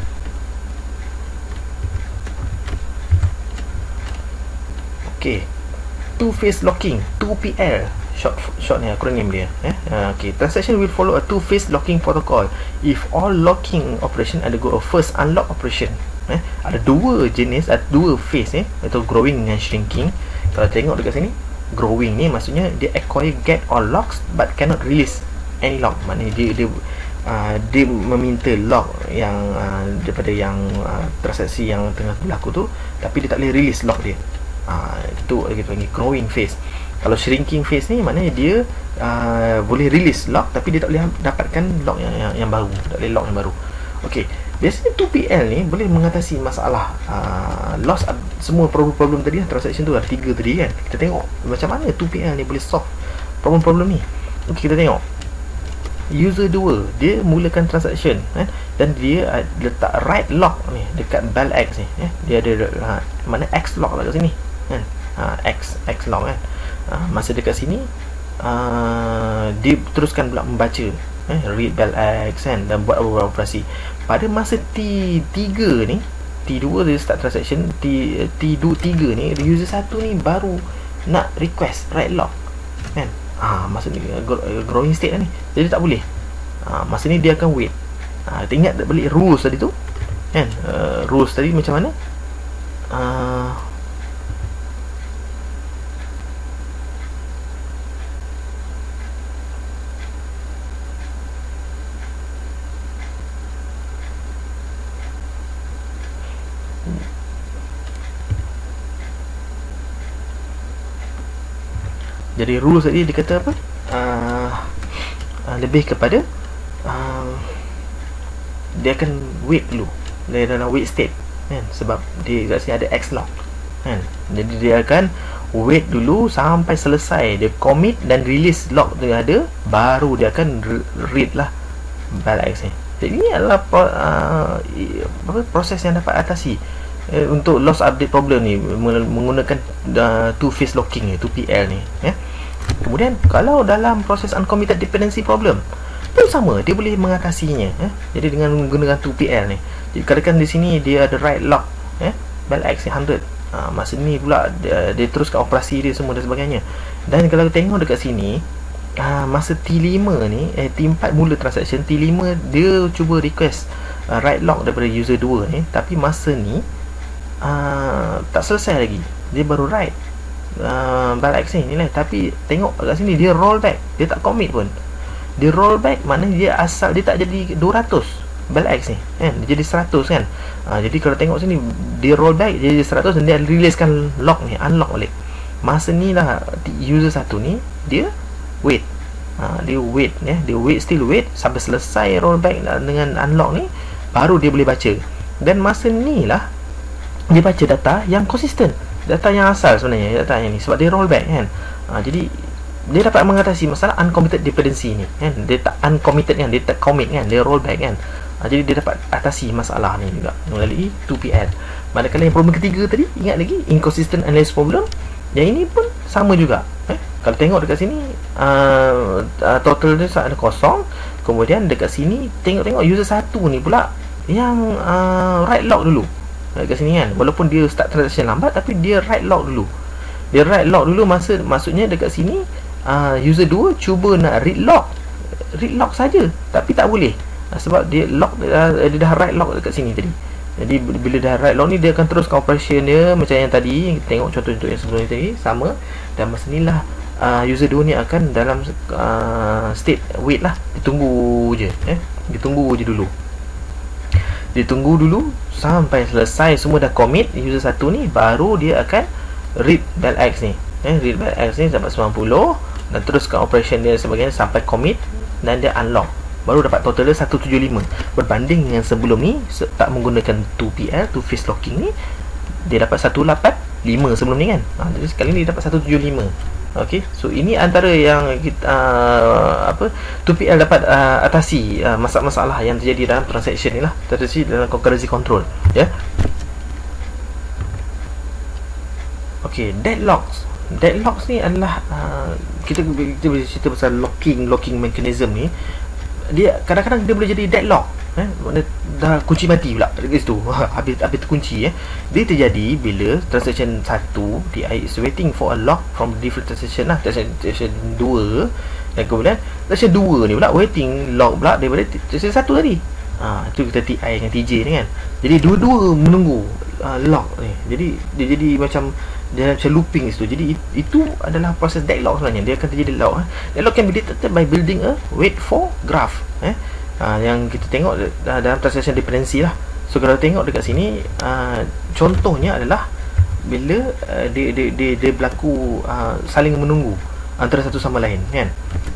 Okey, two phase locking, two P L, short short ni akronim dia eh. Uh, okay, transaction will follow a two phase locking protocol if all locking operation undergo a first unlock operation eh. Ada dua jenis, ada dua phase eh, iaitu growing dan shrinking. Kalau tengok dekat sini, growing ni maksudnya dia acquire get all locks but cannot release any lock. Maknanya dia dia uh, dia meminta lock yang uh, daripada yang uh, transaksi yang tengah berlaku tu, tapi dia tak boleh release lock dia. Uh, itu kita panggil growing phase. Kalau shrinking phase ni maknanya dia uh, boleh release lock tapi dia tak boleh dapatkan lock yang, yang, yang baru, tak boleh lock yang baru. Okey, biasanya two P L ni boleh mengatasi masalah uh, loss uh, semua problem-problem tadi, transaction tu ada tiga tadi kan. Kita tengok macam mana two P L ni boleh solve problem-problem ni. Okey, kita tengok user dua dia mulakan transaction eh, dan dia uh, letak right lock ni dekat bell X ni eh. Dia ada uh, mana X lock lah kat sini kan. Uh, X X lock kan. Uh, masa dekat sini uh, dia teruskan pula membaca eh, read bell X kan, dan buat beberapa operasi. Pada masa T three ni, T two dia start transaction, T T three ni user satu ni baru nak request right lock kan. Ah, masa ni growing state lah ni, jadi tak boleh. Ah, masa ni dia akan wait. Ah, kita ingat balik rules tadi tu kan. Uh, rules tadi macam mana? Ah, jadi rules tadi dia kata apa? Uh, uh, lebih kepada uh, dia akan wait dulu, dia dalam wait state kan, sebab dia kat sini ada X lock kan. Jadi dia akan wait dulu sampai selesai, dia commit dan release lock dia ada, baru dia akan read lah bell X ni. Jadi ini adalah pro, uh, apa, proses yang dapat atasi eh, untuk loss update problem ni menggunakan uh, two phase locking ni, two P L ni ya. Kemudian kalau dalam proses uncommitted dependency problem pun sama, dia boleh mengatasinya eh. Jadi dengan menggunakan two P L ni, jadi katakan di sini dia ada right lock eh, bell X ni one hundred. Ha, masa ni pula dia, dia teruskan operasi dia semua dan sebagainya. Dan kalau tengok dekat sini, ha, masa T five ni eh, T four mula transaction, T five dia cuba request uh, right lock daripada user two ni, tapi masa ni uh, tak selesai lagi, dia baru write uh, bell X ni nilai. Tapi tengok kat sini dia roll back, dia tak commit pun. Dia roll back maknanya dia asal dia tak jadi two hundred bell X ni kan, dia jadi one hundred kan. Uh, jadi kalau tengok sini dia roll back, dia jadi one hundred dan dia releasekan lock ni, unlock balik. Masa ni lah user satu ni dia wait, uh, dia wait ya, dia wait, still wait sampai selesai rollback dengan unlock ni, baru dia boleh baca. Dan masa ni lah dia baca data yang konsisten, data yang asal sebenarnya, data yang ni, sebab dia rollback kan. Uh, jadi dia dapat mengatasi masalah uncommitted dependency ni kan. Dia tak uncommitted kan, dia tak commit kan, dia rollback kan. Ha, jadi dia dapat atasi masalah ni juga melalui two P L. Manakala yang problem ketiga tadi, ingat lagi, inconsistent analysis problem, yang ini pun sama juga. Eh? Kalau tengok dekat sini, uh, uh, total dia ada kosong. Kemudian dekat sini tengok-tengok user satu ni pula yang uh, write log dulu dekat sini kan. Walaupun dia start transaction lambat, tapi dia write log dulu. Dia write log dulu, masa maksudnya dekat sini uh, user dua cuba nak read log, read log saja, tapi tak boleh. uh, sebab dia log uh, dia dah write log dekat sini tadi. Jadi bila dah write log ni, dia akan teruskan operation dia macam yang tadi. Kita tengok contoh-contoh yang sebelum ni tadi sama. Dan masa ni lah uh, user dua ni akan dalam uh, state wait lah. Ditunggu je eh? Ditunggu je dulu. Ditunggu dulu sampai selesai semua dah commit user satu ni, baru dia akan read bell X ni eh? Read bell X ni sampai sembilan puluh dan teruskan operation dia sebagainya sampai commit, dan dia unlock, baru dapat total dia seratus tujuh puluh lima. Berbanding yang sebelum ni tak menggunakan two P L, two phase locking ni, dia dapat seratus lapan puluh lima sebelum ni kan. ha, Jadi sekali ni dia dapat seratus tujuh puluh lima. Okey, so ini antara yang kita uh, apa two P L dapat uh, atasi uh, masalah-masalah yang terjadi dalam transaction ni lah, terjadi dalam concurrency control ya. Yeah? Okey, deadlocks. Deadlocks ni adalah uh, kita kita boleh cerita pasal locking locking mechanism ni. Dia kadang-kadang dia boleh jadi deadlock eh, dia dah kunci mati pula dekat situ. habis habis terkunci eh. Dia terjadi bila transaction satu T I is waiting for a lock from different transaction lah, transaction dua, dan kemudian transaction dua ni pula waiting lock pula daripada transaction satu tadi. Ha, itu kita T I dengan T J ni kan. Jadi dua-dua menunggu uh, lock ni. Jadi dia jadi macam dia macam looping situ. Jadi itu adalah proses deadlock sebenarnya. Dia akan terjadi deadlock eh. Deadlock can be detected by building a wait for graph eh. Ha, yang kita tengok dalam transaction dependency lah. So kalau tengok dekat sini, uh, contohnya adalah bila uh, dia, dia, dia, dia berlaku uh, saling menunggu antara satu sama lain kan.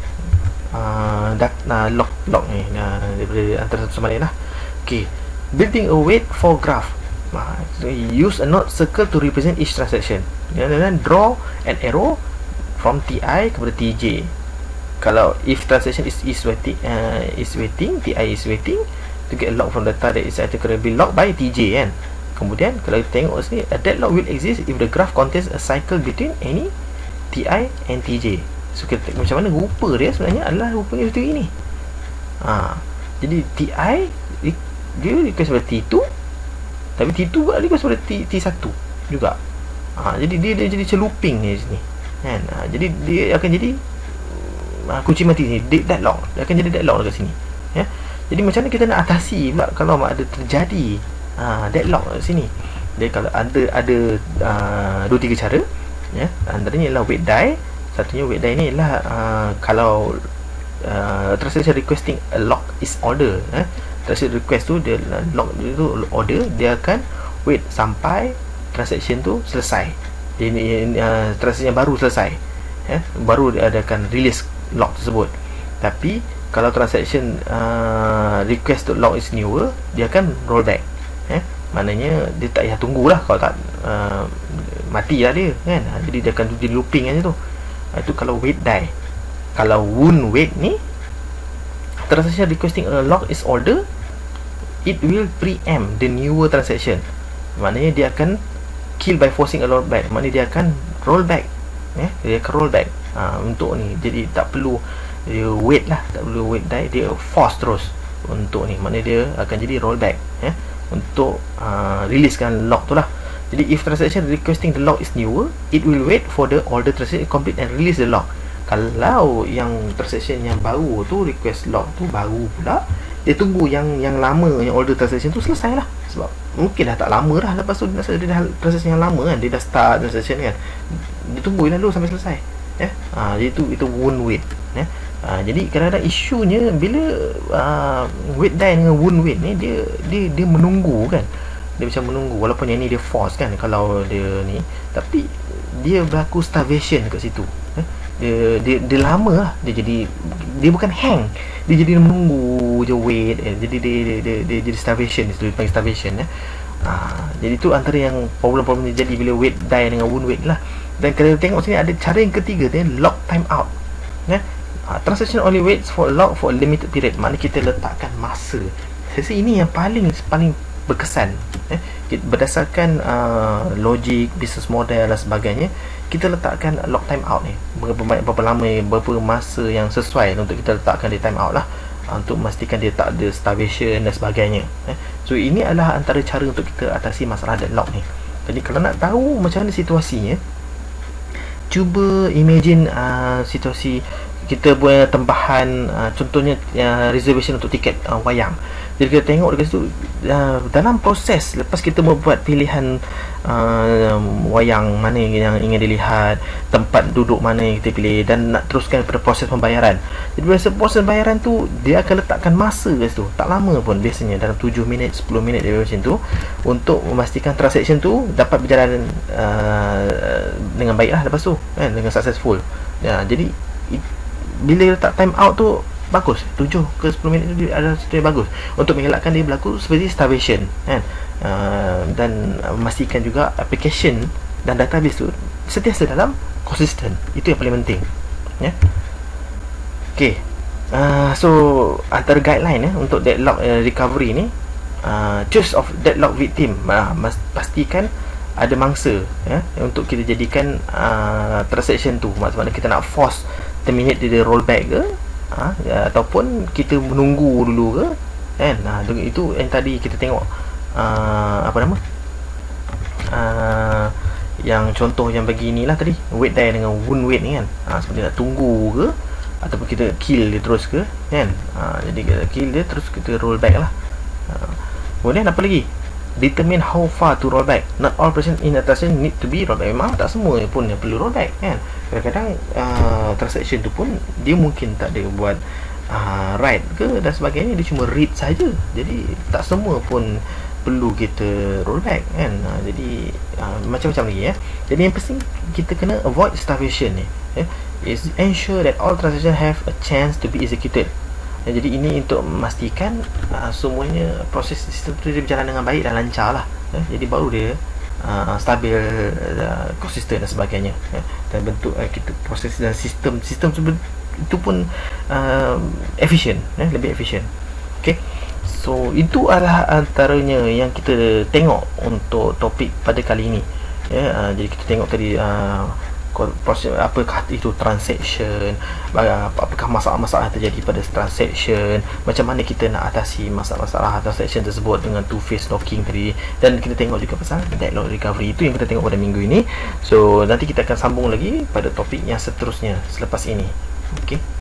Uh, dat, uh, lock lock ni uh, daripada antara satu sama lain lah. Okay, building a wait for graph. Uh, so use a node circle to represent each transaction. Dan then draw an arrow from T I kepada T J. Kalau if transaction is is waiting, uh, is waiting, T I is waiting to get a lock from data that is actually be locked by T J kan. Kemudian kalau kita tengok sini, a deadlock will exist if the graph contains a cycle between any T I and T J. So kita tengok macam mana rupa dia sebenarnya adalah rupanya seperti ini. Ha, jadi T I dia request pada T two, tapi T two pula request pada T, T1 juga. Ha, jadi dia, dia jadi macam looping ni sini kan. Ha, jadi dia akan jadi uh, kunci mati ni, deadlock. Dia akan jadi deadlock dekat sini ya. Jadi macam mana kita nak atasi pula kalau ada terjadi uh, deadlock kat sini? Dia kalau ada ada uh, dua tiga cara ya. Antaranya ialah wait die. Satunya wait die ni ialah uh, kalau uh, transaction requesting a lock is order eh. Transaction request tu dia lock itu order, dia akan wait sampai transaction tu selesai. Ini uh, transaction yang baru selesai eh, baru dia akan release lock tersebut. Tapi kalau transaction uh, request to lock is newer, dia akan roll back eh. Maknanya dia tak payah tunggulah, kalau tak uh, mati lah dia kan. Jadi dia akan jadi looping aja tu. Itu kalau wait die. Kalau wound wait ni, transaction requesting a lock is order, it will preempt the newer transaction. Maknanya dia akan kill by forcing a roll back. Maknanya dia akan roll back eh? Dia akan roll back ha, untuk ni. Jadi tak perlu dia wait lah, tak perlu wait die, dia force terus untuk ni. Maknanya dia akan jadi roll back eh? Untuk uh, releasekan lock tu lah. Jadi if transaction requesting the lock is newer, it will wait for the older transaction complete and release the lock. Kalau yang transaction yang baru tu request lock tu baru pula, dia tunggu yang yang lama, yang older transaction tu selesai lah. Sebab mungkin dah tak lama dah, lepas tu dia dah transaction yang lama kan, dia dah start transaction kan, dia tunggu dulu sampai selesai ya. Ha, jadi itu itu wound wait ya. Ha, jadi kadang-kadang isunya bila uh, wait die dengan wound wait ni, dia dia dia menunggu kan. Dia macam menunggu, walaupun yang ni dia force kan kalau dia ni, tapi dia berlaku starvation kat situ eh? dia, dia dia lama lah, dia jadi, dia bukan hang, dia jadi menunggu je, wait eh? Jadi dia dia, dia dia jadi starvation, dia panggil starvation eh? Ha, jadi tu antara yang problem-problem yang jadi bila wait die dengan wound wait lah. Dan kalau tengok sini ada cara yang ketiga ni, lock timeout. Ya. Uh, transaction only waits for lock for a limited period. Maknanya kita letakkan masa. Sesi ini yang paling paling berkesan. Eh, berdasarkan uh, logik, business model dan sebagainya, kita letakkan lock time out ni, berapa banyak, berapa lama, berapa masa yang sesuai untuk kita letakkan di time out lah, uh, untuk memastikan dia tak ada starvation dan sebagainya. eh. So ini adalah antara cara untuk kita atasi masalah deadlock ni. Jadi kalau nak tahu macam mana situasinya, cuba imagine uh, situasi kita buat tempahan, uh, contohnya uh, reservation untuk tiket uh, wayang. Jadi kita tengok dekat situ, uh, dalam proses lepas kita membuat pilihan uh, wayang mana yang ingin dilihat, tempat duduk mana yang kita pilih, dan nak teruskan pada proses pembayaran. Jadi biasa proses pembayaran tu dia akan letakkan masa kat situ, tak lama pun, biasanya dalam tujuh minit, sepuluh minit dia macam tu, untuk memastikan transaction tu dapat berjalan uh, dengan baiklah lepas tu, kan, dengan successful. Ya, jadi bila letak time out tu bagus, tujuh ke sepuluh minit tu adalah sesuatu yang bagus untuk mengelakkan dia berlaku seperti starvation, kan. Uh, dan uh, memastikan juga application dan database tu sentiasa dalam konsisten. Itu yang paling penting, ya. Okay, uh, so antara guideline eh, untuk deadlock uh, recovery ni, uh, choice of deadlock victim, uh, pastikan ada mangsa, ya, untuk kita jadikan uh, transaction tu. Maksudnya kita nak force terminate dia rollback ke, ha, ya, ataupun kita menunggu dulu ke, kan. Nah, itu yang tadi kita tengok, uh, apa nama, uh, yang contoh yang beginilah tadi, wait die dengan wound wait ni, kan. Ha, seperti nak tunggu ke, ataupun kita kill dia terus ke, kan. Ha, jadi kita kill dia terus kita roll back lah. Ha, kemudian apa lagi, determine how far to roll back. Not all person in a transaction need to be roll back. Memang tak semua pun yang perlu roll back, kan. Kadang-kadang uh, transaction tu pun dia mungkin tak ada buat uh, write ke dan sebagainya, dia cuma read saja. Jadi tak semua pun perlu kita roll back, kan. Uh, jadi uh, macam-macam lagi, ya. Jadi yang penting kita kena avoid starvation ni, ya. Is ensure that all transaction have a chance to be executed. Ya, jadi ini untuk memastikan uh, semuanya proses sistem tu dia berjalan dengan baik dan lancar lah, ya. Jadi baru dia uh, stabil, uh, konsisten dan sebagainya, ya. Dan bentuk uh, kita proses dan sistem sistem tu itu pun uh, efisien, ya, lebih efisien. Okay, so itu adalah antaranya yang kita tengok untuk topik pada kali ini, ya. Uh, jadi kita tengok tadi uh, proses, apakah itu transaction, apakah masalah-masalah terjadi pada transaction, macam mana kita nak atasi masalah-masalah transaction tersebut dengan two phase locking tadi, dan kita tengok juga pasal deadlock recovery. Itu yang kita tengok pada minggu ini. So nanti kita akan sambung lagi pada topik yang seterusnya selepas ini. Okay.